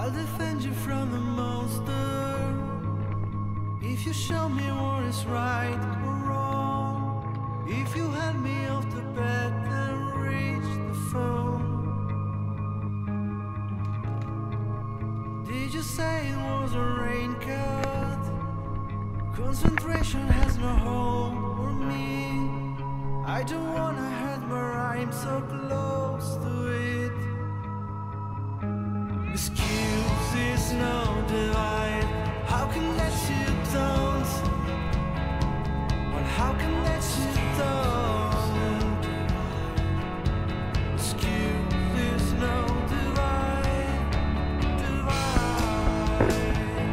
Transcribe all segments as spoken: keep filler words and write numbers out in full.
I'll defend you from the monster. If you show me what is right or wrong, if you hand me off the bed and reach the phone. Did you say it was a raincoat? Concentration has no home for me. I don't wanna hurt, but I'm so close to it. Excuse is no divide. How can that you don't? Well, how can that you don't? Excuse is no divide. Divide.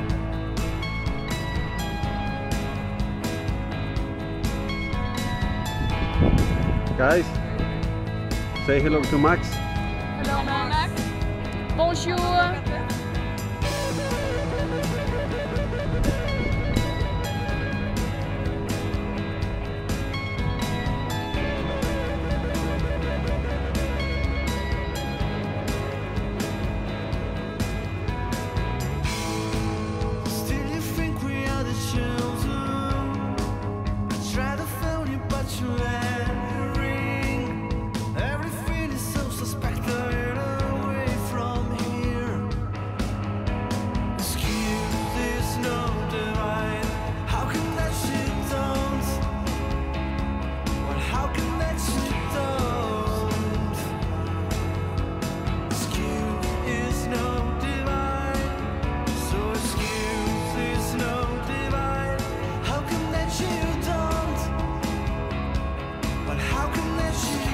Guys, say hello to Max. Hello Max. Bonjour. Still you think we are the children? I try to phone you, but you let me ring. Everything is so suspected away from here. Excuse is no divide. How can that you don't? Well, how can that you don't? Excuse is no divide. So excuse is no divide. How can that you don't? But how can that you